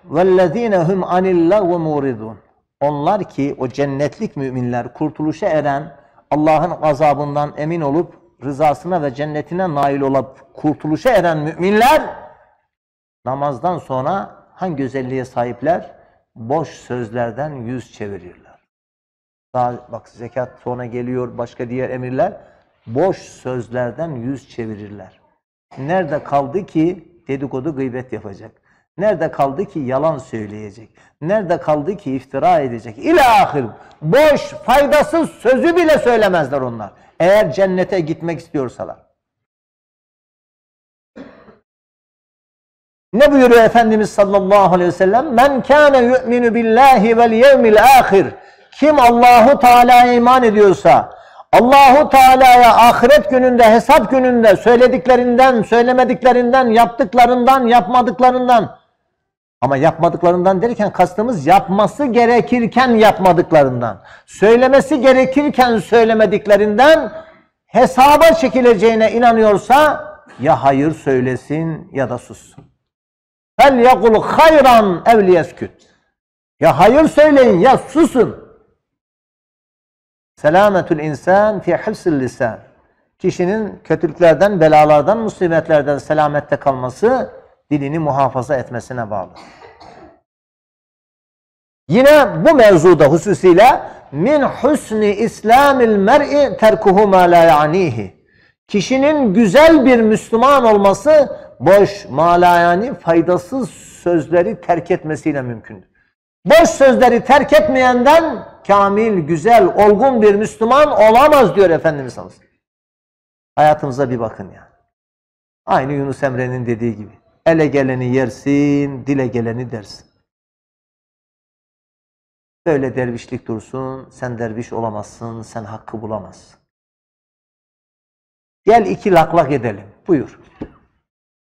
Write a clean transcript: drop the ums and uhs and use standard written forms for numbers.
وَالَّذ۪ينَ هُمْ عَنِ اللّٰهُ مُورِضُونَ. Onlar ki o cennetlik müminler, kurtuluşa eren, Allah'ın azabından emin olup rızasına ve cennetine nail olup kurtuluşa eren müminler namazdan sonra hangi özelliğe sahipler? Boş sözlerden yüz çevirirler. Daha bak zekat sonra geliyor, başka diğer emirler. Boş sözlerden yüz çevirirler. Nerede kaldı ki dedikodu, gıybet yapacak? Nerede kaldı ki yalan söyleyecek? Nerede kaldı ki iftira edecek? İlâhir. Boş, faydasız sözü bile söylemezler onlar. Eğer cennete gitmek istiyorsalar. Ne buyuruyor Efendimiz sallallahu aleyhi ve sellem? Men kâne yu'minu billahi vel yevmil âhir. Kim Allahu Teala'ya iman ediyorsa, Allahu Teala'ya ahiret gününde, hesap gününde söylediklerinden, söylemediklerinden, yaptıklarından, yapmadıklarından, ama yapmadıklarından derken kastımız yapması gerekirken yapmadıklarından, söylemesi gerekirken söylemediklerinden hesaba çekileceğine inanıyorsa ya hayır söylesin ya da sussun. Fel yekul hayran ev liyesküt. Ya hayır söyleyin ya susun. Selametül insan fi hifzil lisan. Kişinin kötülüklerden, belalardan, musibetlerden selamette kalması dilini muhafaza etmesine bağlı. Yine bu mevzuda hususiyle min husni islamil mer'i terkuhu ma la ya'nihi. Kişinin güzel bir Müslüman olması boş, malayani, faydasız sözleri terk etmesiyle mümkündür. Boş sözleri terk etmeyenden kamil, güzel, olgun bir Müslüman olamaz diyor Efendimiz sallallahu aleyhi ve sellem. Hayatımıza bir bakın ya. Aynı Yunus Emre'nin dediği gibi. Ele geleni yersin, dile geleni dersin. Böyle dervişlik dursun, sen derviş olamazsın, sen hakkı bulamazsın. Gel iki lak lak edelim. Buyur.